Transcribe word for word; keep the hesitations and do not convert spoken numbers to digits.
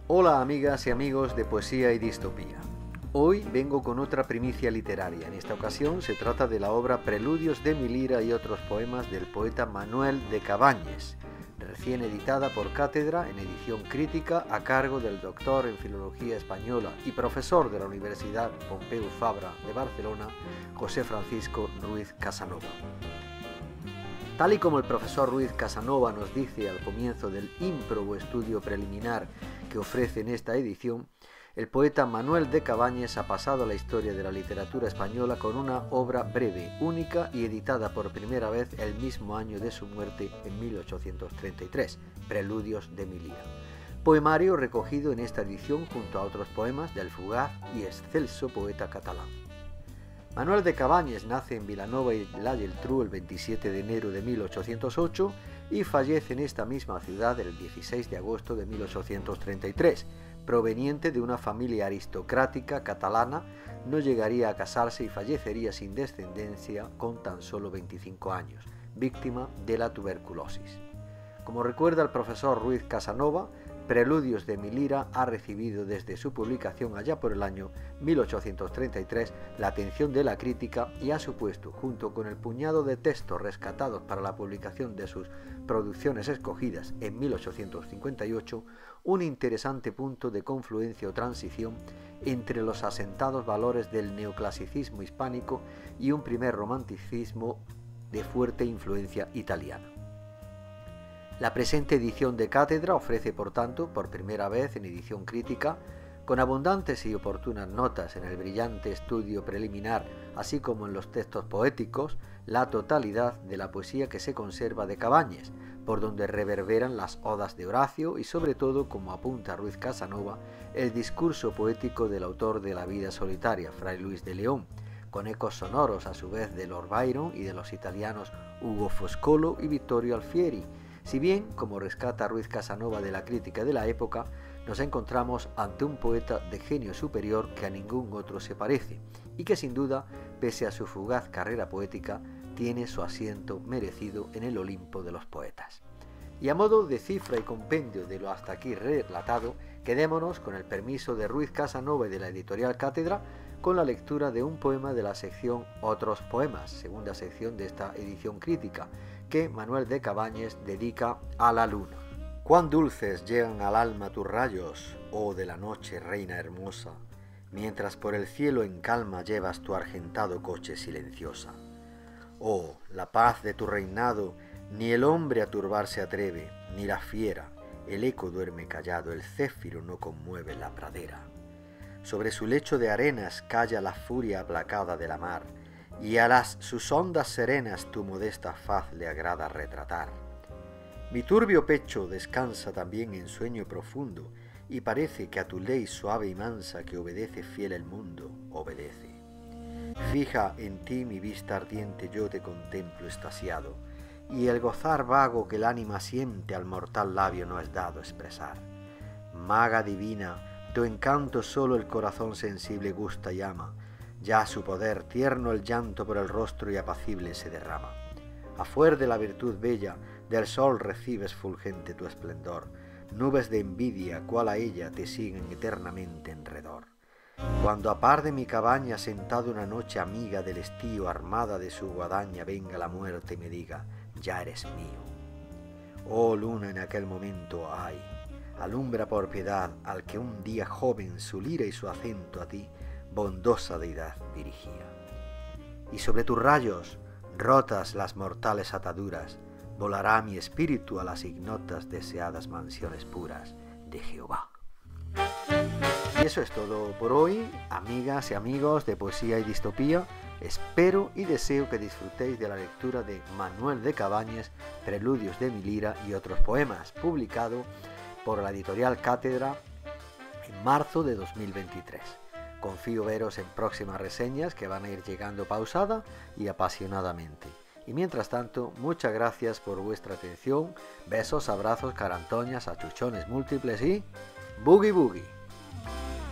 Hola amigas y amigos de Poesía y Distopía. Hoy vengo con otra primicia literaria. En esta ocasión se trata de la obra Preludios de mi lira y otros poemas del poeta Manuel de Cabañes, recién editada por Cátedra en edición crítica a cargo del doctor en Filología Española y profesor de la Universidad Pompeu Fabra de Barcelona, José Francisco Ruiz Casanova. Tal y como el profesor Ruiz Casanova nos dice al comienzo del ímprobo estudio preliminar que ofrece en esta edición, el poeta Manuel de Cabañes ha pasado a la historia de la literatura española con una obra breve, única y editada por primera vez el mismo año de su muerte en mil ochocientos treinta y tres, Preludios de mi lira. Poemario recogido en esta edición junto a otros poemas del fugaz y excelso poeta catalán. Manuel de Cabañes nace en Vilanova y la Geltrú el veintisiete de enero de mil ochocientos ocho y fallece en esta misma ciudad el dieciséis de agosto de mil ochocientos treinta y tres. Proveniente de una familia aristocrática catalana, no llegaría a casarse y fallecería sin descendencia con tan solo veinticinco años, víctima de la tuberculosis. Como recuerda el profesor Ruiz Casanova, Preludios de mi lira ha recibido desde su publicación allá por el año mil ochocientos treinta y tres la atención de la crítica y ha supuesto, junto con el puñado de textos rescatados para la publicación de sus producciones escogidas en mil ochocientos cincuenta y ocho, un interesante punto de confluencia o transición entre los asentados valores del neoclasicismo hispánico y un primer romanticismo de fuerte influencia italiana. La presente edición de Cátedra ofrece, por tanto, por primera vez en edición crítica, con abundantes y oportunas notas en el brillante estudio preliminar, así como en los textos poéticos, la totalidad de la poesía que se conserva de Cabañes, por donde reverberan las odas de Horacio y sobre todo, como apunta Ruiz Casanova, el discurso poético del autor de La vida solitaria, Fray Luis de León, con ecos sonoros a su vez de Lord Byron y de los italianos Ugo Foscolo y Vittorio Alfieri. Si bien, como rescata Ruiz Casanova de la crítica de la época, nos encontramos ante un poeta de genio superior que a ningún otro se parece y que sin duda, pese a su fugaz carrera poética, tiene su asiento merecido en el Olimpo de los poetas. Y a modo de cifra y compendio de lo hasta aquí relatado, quedémonos, con el permiso de Ruiz Casanova y de la editorial Cátedra, con la lectura de un poema de la sección Otros Poemas, segunda sección de esta edición crítica, que Manuel de Cabañes dedica a la luna. Cuán dulces llegan al alma tus rayos, oh de la noche reina hermosa, mientras por el cielo en calma llevas tu argentado coche silenciosa. Oh, la paz de tu reinado, ni el hombre a turbar se atreve, ni la fiera, el eco duerme callado, el céfiro no conmueve la pradera. Sobre su lecho de arenas calla la furia aplacada de la mar, y a las sus ondas serenas tu modesta faz le agrada retratar. Mi turbio pecho descansa también en sueño profundo, y parece que a tu ley suave y mansa que obedece fiel el mundo, obedece. Fija en ti mi vista ardiente, yo te contemplo extasiado, y el gozar vago que el ánima siente al mortal labio no es dado expresar. Maga divina, tu encanto solo el corazón sensible gusta y ama, ya su poder tierno el llanto por el rostro y apacible se derrama. A fuer de la virtud bella, del sol recibes fulgente tu esplendor, nubes de envidia cual a ella te siguen eternamente en redor. Cuando a par de mi cabaña sentado una noche amiga del estío armada de su guadaña venga la muerte y me diga, ya eres mío. Oh luna en aquel momento, ay, alumbra por piedad al que un día joven su lira y su acento a ti, bondosa deidad, dirigía. Y sobre tus rayos, rotas las mortales ataduras, volará mi espíritu a las ignotas deseadas mansiones puras de Jehová. Y eso es todo por hoy, amigas y amigos de Poesía y Distopía. Espero y deseo que disfrutéis de la lectura de Manuel de Cabañes, Preludios de mi lira y otros poemas, publicado por la editorial Cátedra en marzo de dos mil veintitrés. Confío veros en próximas reseñas que van a ir llegando pausada y apasionadamente. Y mientras tanto, muchas gracias por vuestra atención, besos, abrazos, carantoñas, achuchones múltiples y boogie boogie.